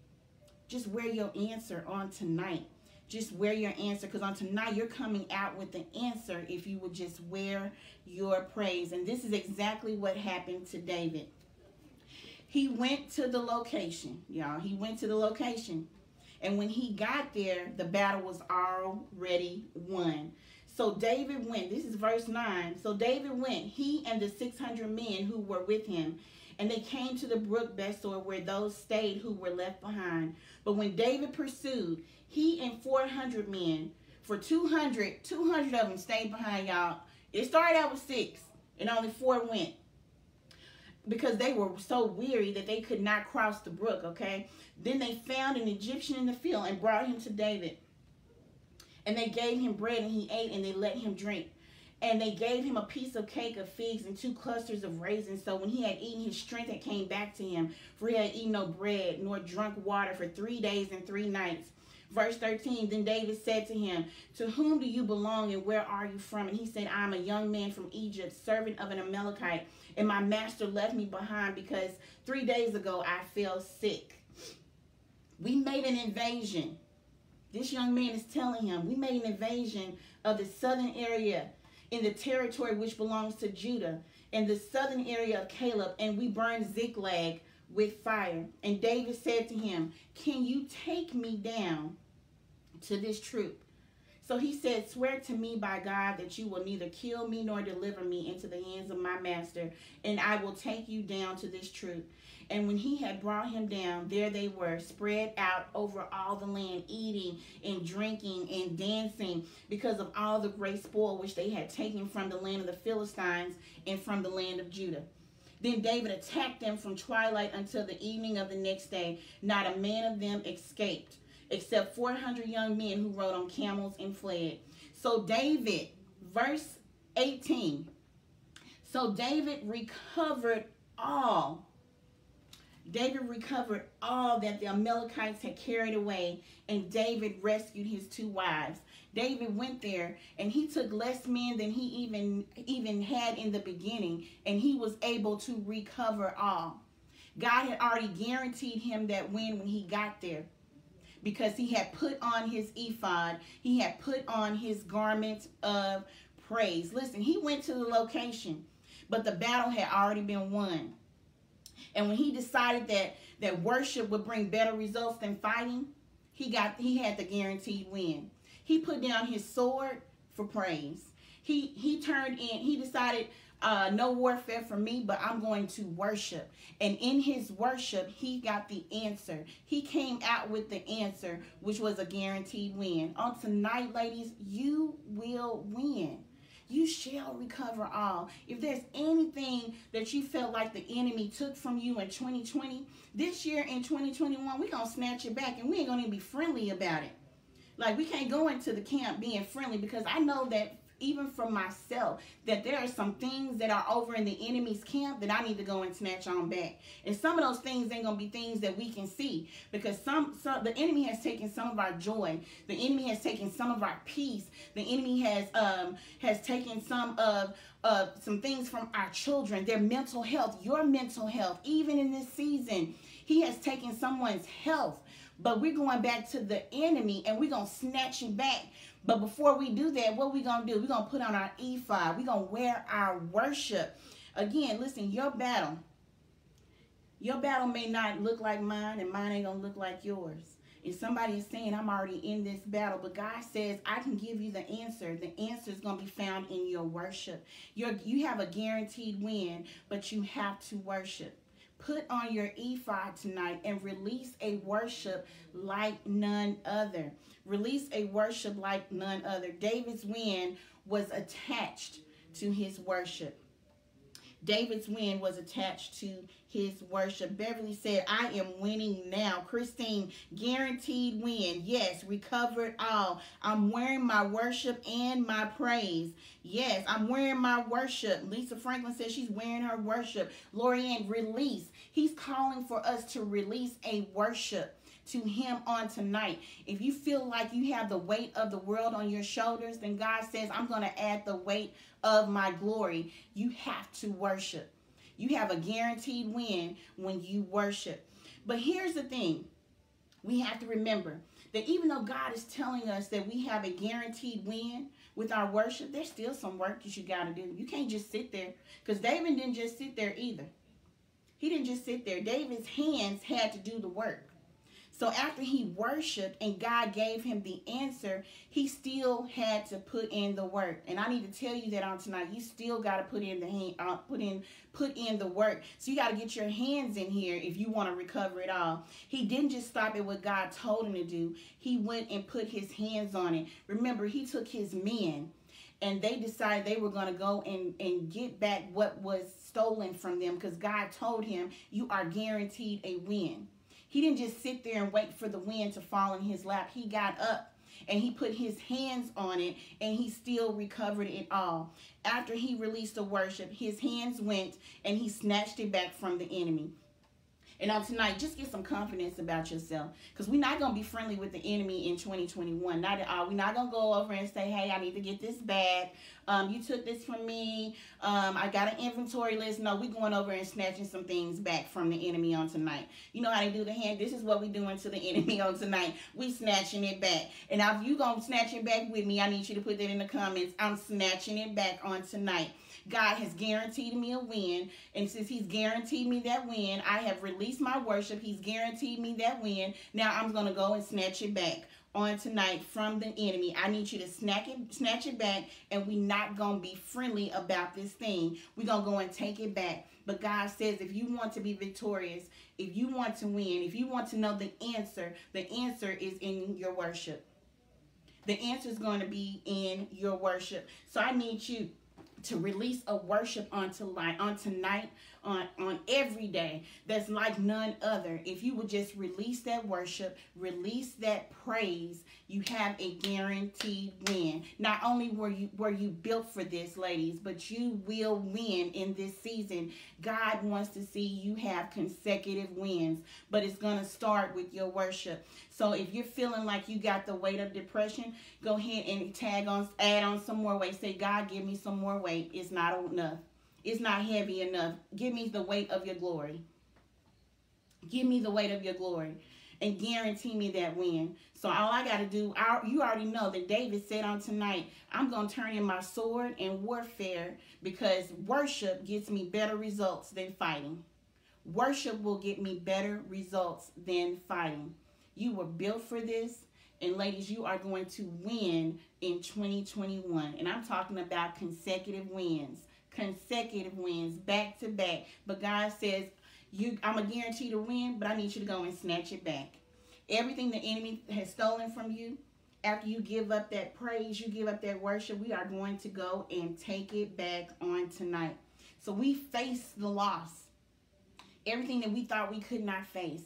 just wear your answer on tonight. Just wear your answer, because on tonight you're coming out with the answer if you would just wear your praise. And this is exactly what happened to David. He went to the location, y'all. He went to the location. And when he got there, the battle was already won. So David went, this is verse 9. So David went, he and the 600 men who were with him, and they came to the brook Besor, where those stayed who were left behind. But when David pursued, he and 400 men, for 200 of them stayed behind, y'all. It started out with 6, and only 4 went, because they were so weary that they could not cross the brook, okay? Then they found an Egyptian in the field and brought him to David. And they gave him bread, and he ate, and they let him drink. And they gave him a piece of cake of figs and 2 clusters of raisins. So when he had eaten, his strength had came back to him. For he had eaten no bread, nor drunk water for 3 days and 3 nights. Verse 13, then David said to him, to whom do you belong, and where are you from? And he said, I am a young man from Egypt, servant of an Amalekite. And my master left me behind because 3 days ago I fell sick. We made an invasion. This young man is telling him, we made an invasion of the southern area in the territory which belongs to Judah, and the southern area of Caleb, and we burned Ziklag with fire. And David said to him, can you take me down to this troop? So he said, swear to me by God that you will neither kill me nor deliver me into the hands of my master, and I will take you down to this troop. And when he had brought him down, there they were, spread out over all the land, eating and drinking and dancing, because of all the great spoil which they had taken from the land of the Philistines and from the land of Judah. Then David attacked them from twilight until the evening of the next day. Not a man of them escaped, except 400 young men who rode on camels and fled. So David, verse 18, so David recovered all. David recovered all that the Amalekites had carried away, and David rescued his 2 wives. David went there, and he took less men than he even had in the beginning, and he was able to recover all. God had already guaranteed him that win when he got there, because he had put on his ephod. He had put on his garment of praise. Listen, he went to the location, but the battle had already been won. And when he decided that worship would bring better results than fighting, he had the guaranteed win. He put down his sword for praise. He turned in, he decided, no warfare for me, but I'm going to worship. And in his worship, he got the answer. He came out with the answer, which was a guaranteed win. On tonight, ladies, you will win. You shall recover all. If there's anything that you felt like the enemy took from you in 2020, this year in 2021, we're going to snatch it back, and we ain't going to be friendly about it. Like, we can't go into the camp being friendly, because I know that even for myself, that there are some things that are over in the enemy's camp that I need to go and snatch on back. And some of those things ain't going to be things that we can see, because the enemy has taken some of our joy. The enemy has taken some of our peace. The enemy has taken some things from our children, their mental health, your mental health. Even in this season, he has taken someone's health. But we're going back to the enemy and we're going to snatch it back. But before we do that, what we going to do? We're going to put on our ephod. We're going to wear our worship. Again, listen, your battle may not look like mine, and mine ain't going to look like yours. If somebody is saying, I'm already in this battle, but God says, I can give you the answer. The answer is going to be found in your worship. You have a guaranteed win, but you have to worship. Put on your ephod tonight and release a worship like none other. Release a worship like none other. David's win was attached to his worship. David's win was attached to his worship. Beverly said, I am winning now. Christine, guaranteed win. Yes, recovered all. I'm wearing my worship and my praise. Yes, I'm wearing my worship. Lisa Franklin says she's wearing her worship. Lorianne, release. He's calling for us to release a worship to him on tonight. If you feel like you have the weight of the world on your shoulders, then God says, I'm going to add the weight of my glory. You have to worship. You have a guaranteed win when you worship. But here's the thing. We have to remember that even though God is telling us that we have a guaranteed win with our worship, there's still some work that you got to do. You can't just sit there, because David didn't just sit there either. He didn't just sit there. David's hands had to do the work. So after he worshiped and God gave him the answer, he still had to put in the work. And I need to tell you that on tonight, you still got to put in the work. So you got to get your hands in here if you want to recover it all. He didn't just stop at what God told him to do. He went and put his hands on it. Remember, he took his men and they decided they were going to go and get back what was stolen from them, because God told him, you are guaranteed a win. He didn't just sit there and wait for the wind to fall in his lap. He got up and he put his hands on it, and he still recovered it all. After he released the worship, his hands went and he snatched it back from the enemy. And on tonight, just get some confidence about yourself, because we're not going to be friendly with the enemy in 2021. Not at all. We're not going to go over and say, hey, I need to get this back. You took this from me. I got an inventory list. No, we're going over and snatching some things back from the enemy on tonight. You know how they do the hand? This is what we're doing to the enemy on tonight. We snatching it back. And now if you going to snatch it back with me, I need you to put that in the comments. I'm snatching it back on tonight. God has guaranteed me a win, and since he's guaranteed me that win, I have released my worship. He's guaranteed me that win. Now I'm going to go and snatch it back on tonight from the enemy. I need you to snatch it back, and we're not going to be friendly about this thing. We're going to go and take it back. But God says, if you want to be victorious, if you want to win, if you want to know the answer is in your worship. The answer is going to be in your worship. So I need you to release a worship on tonight, on every day that's like none other. If you would just release that worship, release that praise, you have a guaranteed win. Not only were you built for this, ladies, but you will win in this season. God wants to see you have consecutive wins, but it's going to start with your worship. So if you're feeling like you got the weight of depression, go ahead and add on some more weight. Say, God, give me some more weight. It's not enough. It's not heavy enough. Give me the weight of your glory. Give me the weight of your glory. And guarantee me that win. So all I got to do, you already know that David said on tonight, I'm going to turn in my sword in warfare, because worship gets me better results than fighting. Worship will get me better results than fighting. You were built for this. And ladies, you are going to win in 2021. And I'm talking about consecutive wins. Consecutive wins, back to back. But God says, I'm a guarantee to win, but I need you to go and snatch it back. Everything the enemy has stolen from you, after you give up that praise, you give up that worship, we are going to go and take it back on tonight. So we face the loss. Everything that we thought we could not face.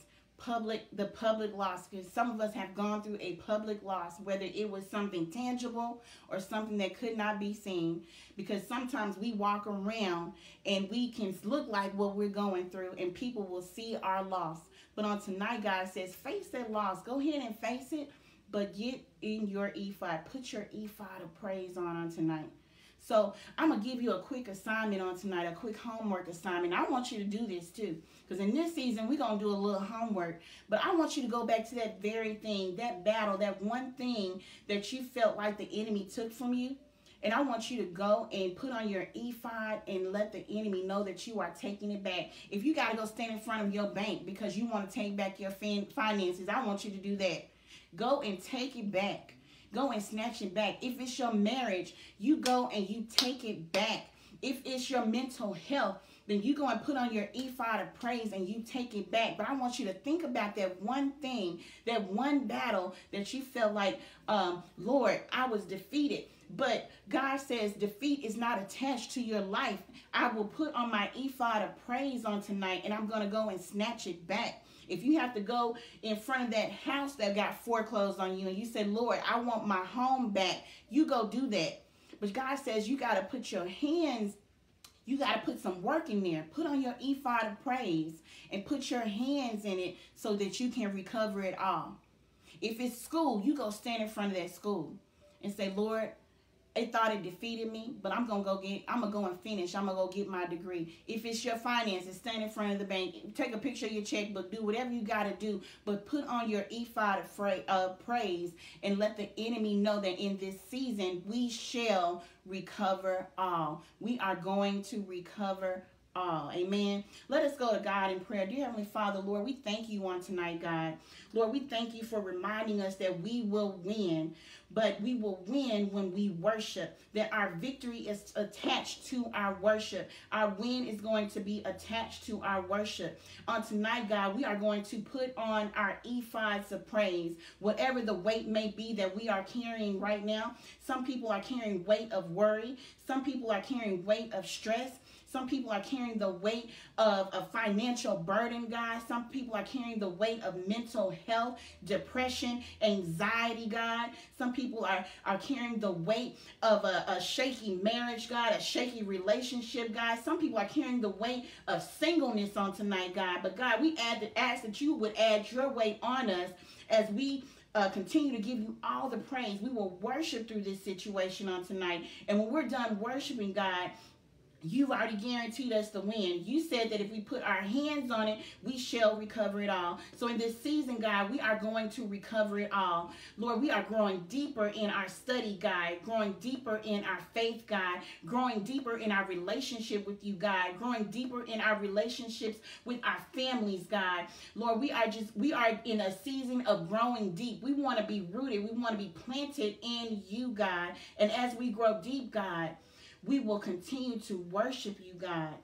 the public loss, because some of us have gone through a public loss, whether it was something tangible or something that could not be seen, because sometimes we walk around and we can look like what we're going through and people will see our loss. But on tonight, God says, face that loss. Go ahead and face it, but get in your ephod. Put your ephod of praise on tonight. So I'm going to give you a quick assignment on tonight, a quick homework assignment. I want you to do this too, because in this season, we're going to do a little homework. But I want you to go back to that very thing, that battle, that one thing that you felt like the enemy took from you. And I want you to go and put on your ephod and let the enemy know that you are taking it back. If you got to go stand in front of your bank because you want to take back your finances, I want you to do that. Go and take it back. Go and snatch it back. If it's your marriage, you go and you take it back. If it's your mental health, then you go and put on your ephod of praise and you take it back. But I want you to think about that one thing, that one battle that you felt like, Lord, I was defeated. But God says defeat is not attached to your life. I will put on my ephod of praise on tonight, and I'm going to go and snatch it back. If you have to go in front of that house that got foreclosed on you and you said, Lord, I want my home back, you go do that. But God says you got to put your hands, you got to put some work in there. Put on your ephod of praise and put your hands in it so that you can recover it all. If it's school, you go stand in front of that school and say, Lord, they thought it defeated me, but I'm going to go and finish. I'm going to go get my degree. If it's your finances, stand in front of the bank. Take a picture of your checkbook. Do whatever you got to do, but put on your ephod of praise and let the enemy know that in this season, we shall recover all. We are going to recover all. Amen. Let us go to God in prayer. Dear Heavenly Father, Lord, we thank you on tonight, God. Lord, we thank you for reminding us that we will win, but we will win when we worship, that our victory is attached to our worship. Our win is going to be attached to our worship. On tonight, God, we are going to put on our ephods of praise, whatever the weight may be that we are carrying right now. Some people are carrying weight of worry. Some people are carrying weight of stress. Some people are carrying the weight of a financial burden, God. Some people are carrying the weight of mental health, depression, anxiety, God. Some people are carrying the weight of a shaky marriage, God, a shaky relationship, God. Some people are carrying the weight of singleness on tonight, God. But God, we ask that you would add your weight on us as we continue to give you all the praise. We will worship through this situation on tonight. And when we're done worshiping, God, you've already guaranteed us the win. You said that if we put our hands on it, we shall recover it all. So in this season, God, we are going to recover it all. Lord, we are growing deeper in our study, God, growing deeper in our faith, God, growing deeper in our relationship with you, God, growing deeper in our relationships with our families, God. Lord, we are in a season of growing deep. We want to be rooted. We want to be planted in you, God. And as we grow deep, God, we will continue to worship you, God.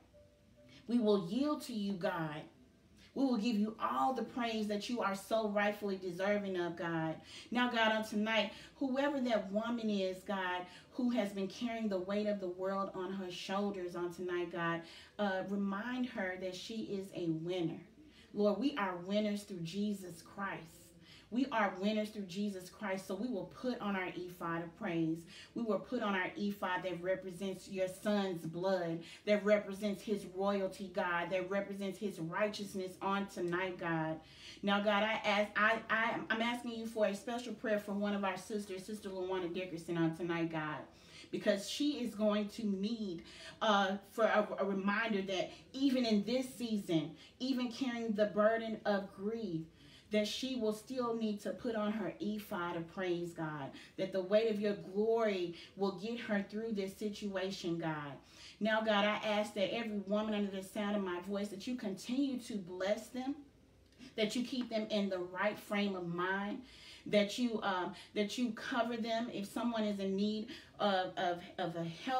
We will yield to you, God. We will give you all the praise that you are so rightfully deserving of, God. Now, God, on tonight, whoever that woman is, God, who has been carrying the weight of the world on her shoulders on tonight, God, remind her that she is a winner. Lord, we are winners through Jesus Christ. We are winners through Jesus Christ, so we will put on our ephod of praise. We will put on our ephod that represents your son's blood, that represents his royalty, God, that represents his righteousness on tonight, God. Now, God, I'm asking you for a special prayer for one of our sisters, Sister LaWanda Dickerson, on tonight, God, because she is going to need for a reminder that even in this season, even carrying the burden of grief, that she will still need to put on her ephod of praise, God, that the weight of your glory will get her through this situation, God. Now, God, I ask that every woman under the sound of my voice, that you continue to bless them, that you keep them in the right frame of mind, that you cover them if someone is in need of a health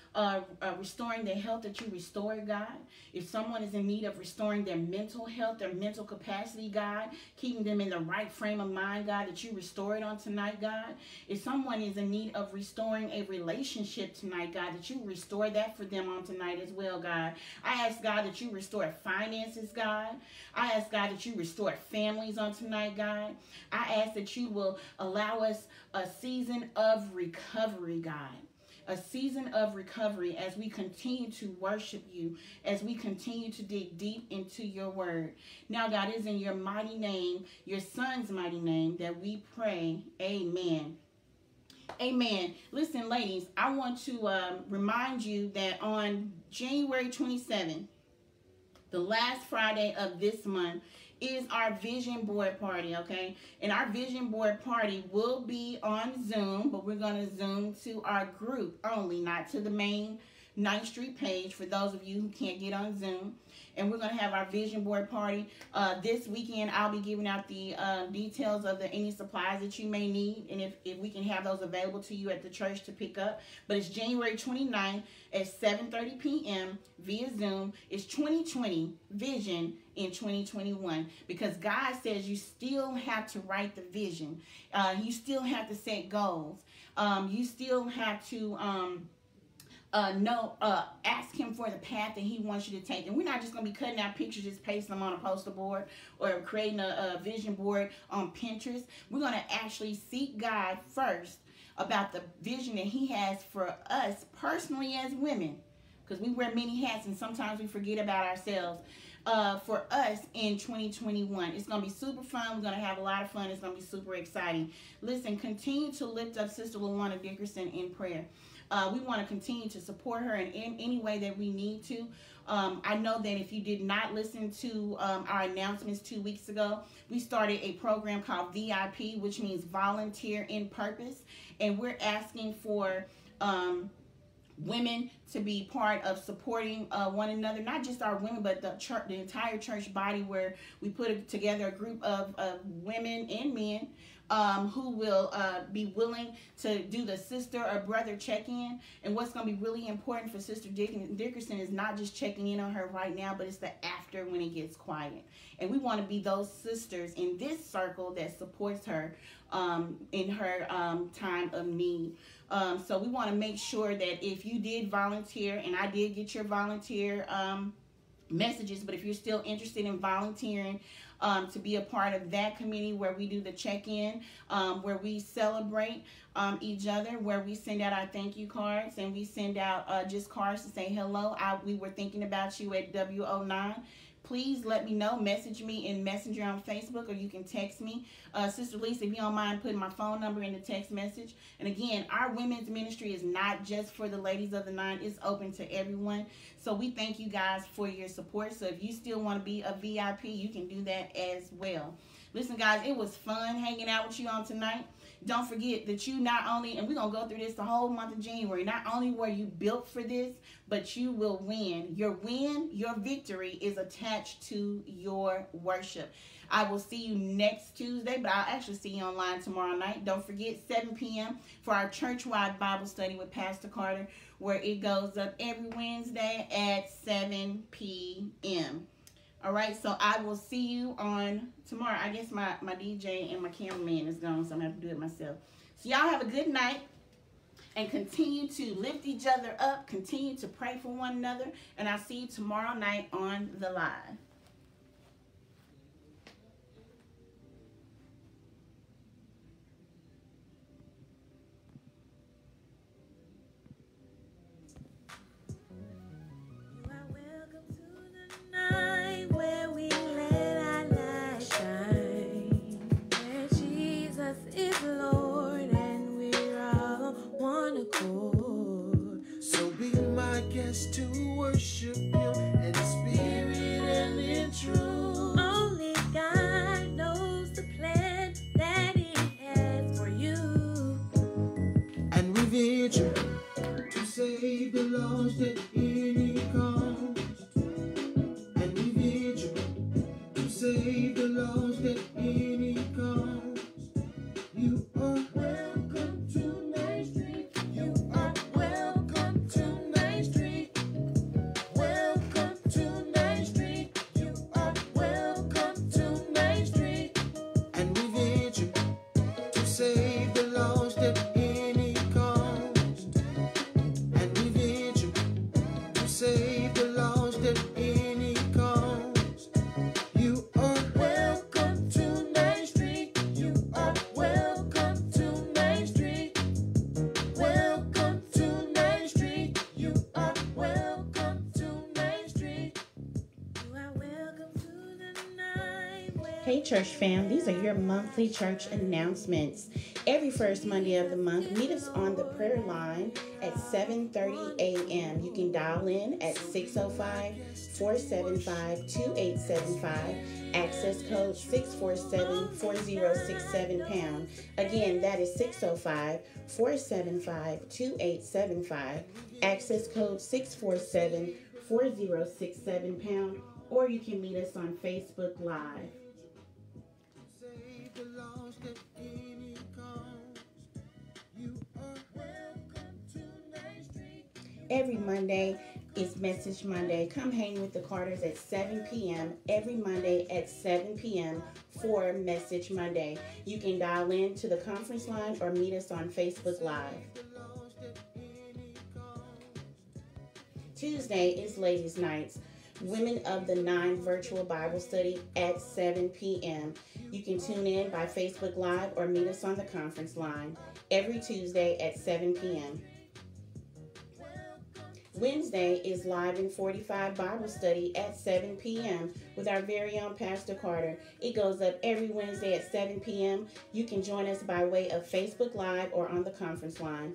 restoring their health, that you restore it, God. If someone is in need of restoring their mental health, their mental capacity, God, keeping them in the right frame of mind, God, that you restore it on tonight, God. If someone is in need of restoring a relationship tonight, God, that you restore that for them on tonight as well, God. I ask, God, that you restore finances, God. I ask, God, that you restore families on tonight, God. I ask that you will allow us a season of recovery, God. A season of recovery as we continue to worship you, as we continue to dig deep into your word. Now, God, it is in your mighty name, your son's mighty name, that we pray. Amen. Amen. Listen, ladies, I want to remind you that on January 27th, the last Friday of this month, is our vision board party, okay? And our vision board party will be on Zoom, but we're going to Zoom to our group only, not to the main 9th Street page for those of you who can't get on Zoom. And we're going to have our vision board party. This weekend, I'll be giving out the details of any supplies that you may need, and if we can have those available to you at the church to pick up. But it's January 29th at 7:30 p.m. via Zoom. It's 2020 Vision in 2021, because God says you still have to write the vision. You still have to set goals. You still have to ask him for the path that he wants you to take. And we're not just going to be cutting out pictures, just pasting them on a poster board or creating a vision board on Pinterest. We're going to actually seek God first about the vision that he has for us personally as women, because we wear many hats and sometimes we forget about ourselves. For us in 2021. It's going to be super fun. We're going to have a lot of fun. It's going to be super exciting. Listen, continue to lift up Sister LaWanda Dickerson in prayer. We want to continue to support her in any way that we need to. I know that if you did not listen to our announcements 2 weeks ago, we started a program called VIP, which means Volunteer in Purpose. And we're asking for women to be part of supporting one another, not just our women, but the church, the entire church body, where we put together a group of women and men who will be willing to do the sister or brother check-in. And what's going to be really important for Sister Dickerson is not just checking in on her right now, but it's the after, when it gets quiet. And we want to be those sisters in this circle that supports her in her time of need. So we want to make sure that if you did volunteer, and I did get your volunteer messages, but if you're still interested in volunteering to be a part of that community where we do the check-in, where we celebrate each other, where we send out our thank you cards, and we send out just cards to say hello. We were thinking about you at W09. Please let me know. Message me in Messenger on Facebook, or you can text me. Sister Lisa, if you don't mind putting my phone number in the text message. And again, our women's ministry is not just for the ladies of the 9. It's open to everyone. So we thank you guys for your support. So if you still want to be a VIP, you can do that as well. Listen, guys, it was fun hanging out with you on tonight. Don't forget that you not only, and we're going to go through this the whole month of January, not only were you built for this, but you will win. Your win, your victory is attached to your worship. I will see you next Tuesday, but I'll actually see you online tomorrow night. Don't forget 7 p.m. for our church-wide Bible study with Pastor Carter, where it goes up every Wednesday at 7 p.m. All right, so I will see you on tomorrow. I guess my DJ and my cameraman is gone, so I'm going to have to do it myself. So y'all have a good night, and continue to lift each other up. Continue to pray for one another, and I'll see you tomorrow night on the live. To worship him in spirit and in truth. Only God knows the plan that he has for you. And we venture to save the lost at any cost. And we venture to save the lost at any cost. You are welcome to 9th Street. You are welcome to 9th Street. Hey church fam, these are your monthly church announcements. Every first Monday of the month, meet us on the prayer line at 7:30 a.m. You can dial in at 605-475-2875, access code 647-4067 #. Again, that is 605-475-2875, access code 647-4067 #. Or you can meet us on Facebook Live. Every Monday is Message Monday. Come hang with the Carters at 7 p.m. every Monday at 7 p.m. for Message Monday. You can dial in to the conference line or meet us on Facebook Live. Tuesday is Ladies' Nights. Women of the Nine virtual Bible study at 7 p.m. You can tune in by Facebook Live or meet us on the conference line every Tuesday at 7 p.m. Wednesday is Live in 45 Bible study at 7 p.m. with our very own Pastor Carter. It goes up every Wednesday at 7 p.m. You can join us by way of Facebook Live or on the conference line.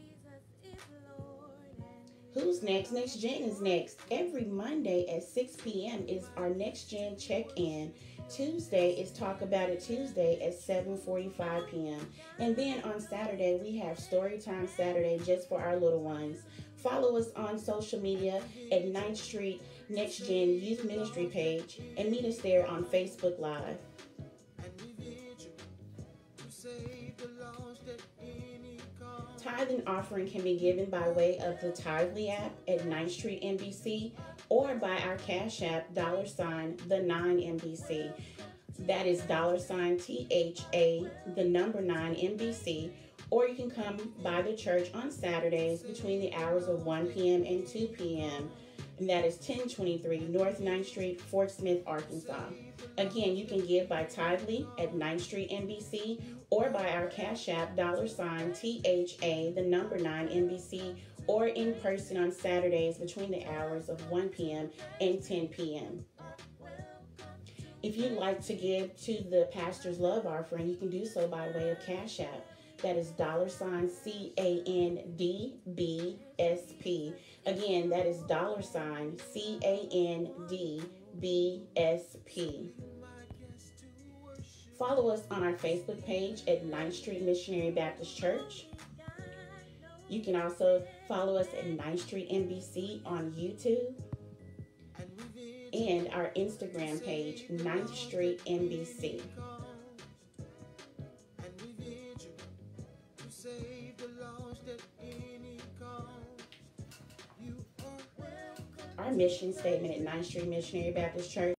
Who's next? Next Gen is next. Every Monday at 6 p.m. is our Next Gen check-in. Tuesday is Talk About It Tuesday at 7:45 p.m. And then on Saturday, we have Storytime Saturday just for our little ones. Follow us on social media at 9th Street Next Gen Youth Ministry page and meet us there on Facebook Live. Tithe and offering can be given by way of the Tithely app at 9th Street NBC or by our Cash App, $the9MBC. That is $THA, the number 9 MBC. Or you can come by the church on Saturdays between the hours of 1 p.m. and 2 p.m. And that is 1023 North 9th Street, Fort Smith, Arkansas. Again, you can give by Tithely at 9th Street NBC or by our Cash App, $THA, the number 9 MBC, or in person on Saturdays between the hours of 1 p.m. and 10 p.m. If you'd like to give to the Pastor's Love Offering, you can do so by way of Cash App. That is $CANDBSP. Again, that is $CANDBSP. Follow us on our Facebook page at 9th Street Missionary Baptist Church. You can also follow us at 9th Street NBC on YouTube and our Instagram page, 9th Street NBC. Our mission statement at 9th Street Missionary Baptist Church